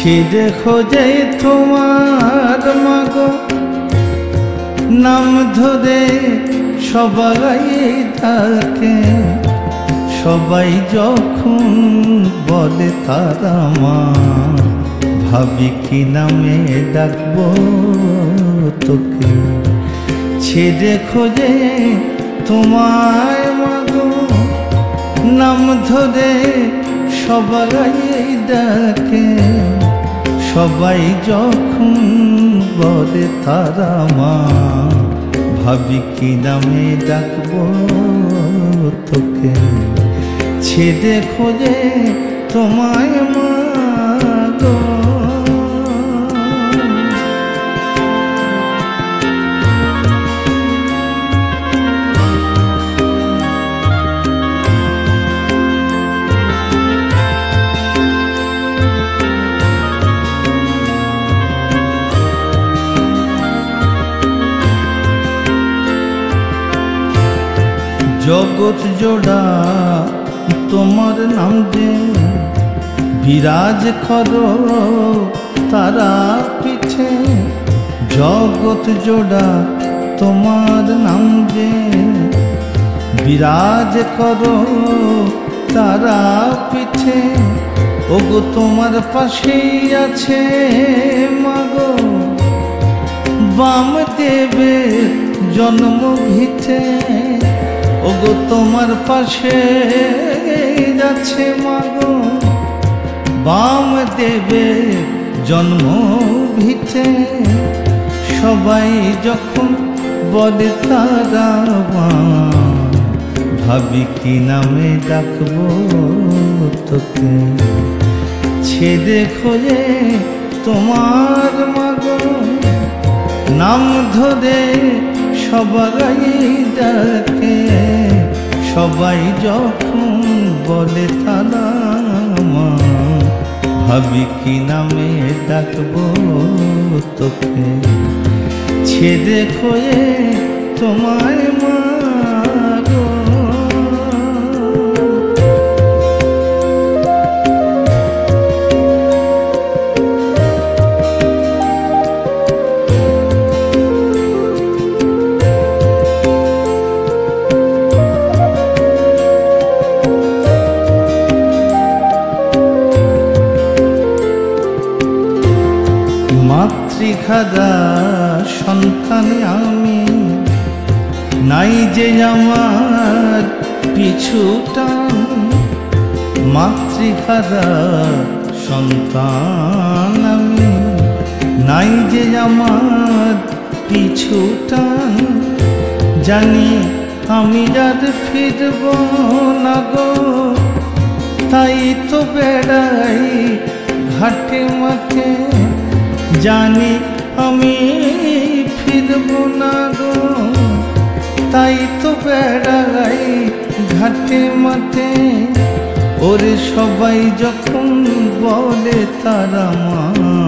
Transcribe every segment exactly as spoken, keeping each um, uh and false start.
ছেড়ে খোঁজে তোমার মাগো নাম ধরে সবাই ডাকে, সবাই যখন বলে তারা মা, ভাবি কি নামে ডাকবো তোকে। ছেড়ে খোঁজে তোমায় মাগো নাম ধরে সবাই ডাকে, সবাই যখন বলে তারা মা, ভাবি কি নামে ডাকবো তোকে। ছেড়ে খোঁজে তোমায় মাগো। জগৎ জোড়া তোমার নাম যে বিরাজ করো তারা পিছে, জগৎ জোড়া তোমার নাম যে বিরাজ করো তারা পিছে, ওগো তোমার পাশেই আছে মাগো বাম দেবে জন্ম ভিতে, ওগো তোমার পাশে যাচ্ছে মাগো বাম দেবে জন্ম ভিতে, সবাই যখন বলে তারা মা, ভাবি কি নামে ডাকবো তোকে। ছেড়ে খোঁজে তোমার মাগো নাম ধরে সবাই ডাকে, সবাই যখন বলে তারা মা, ভাবি কি নামে ডাকবো তোকে। ছেড়ে খোঁজে তোমায় মাগো। মাতৃখাদা সন্তান আমি, নাই যে আমার পিছু টান, মাতৃখাদা সন্তান আমি, নাই যে আমার পিছু টান, জানি আমি আর ফিরব না গো, তাই তো বেড়াই ঘাটে মাঠে, জানি আমি ফিরব না গো, তাই তো বেড়াই ঘাটে মাঠে, ওরে সবাই যখন বলে তারা মা,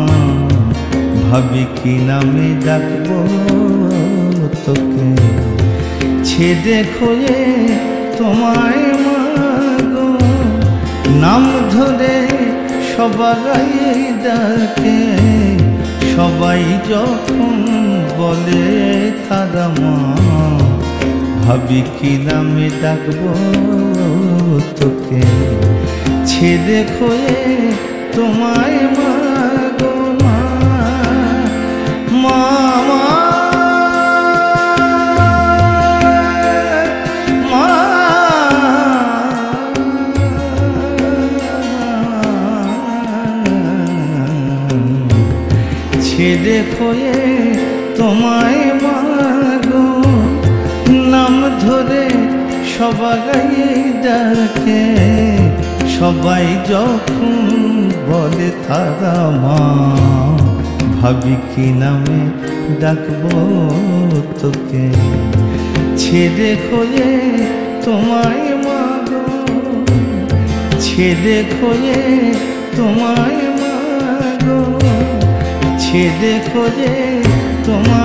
ভাবি কি নামে ডাকবো তোকে। ছেড়ে খোঁজে তোমায় মাগো নাম ধরে সবাই ডাকে, সবাই যখন বলে তারা মা, ভাবি কি নামে ডাকবো তোকে। ছেড়ে খোঁজে তোমায় মাগো মা, মা ছেড়ে খোঁজে তোমায় মাগো নাম ধরে সবাই ডাকে, সবাই যখন বলে তারা মা, ভাবি কি নামে ডাকবো তোকে। ছেড়ে খোঁজে তোমায় মাগো, ছেড়ে খোঁজে তোমায় মাগো, ছেড়ে খোঁজে তোমায়।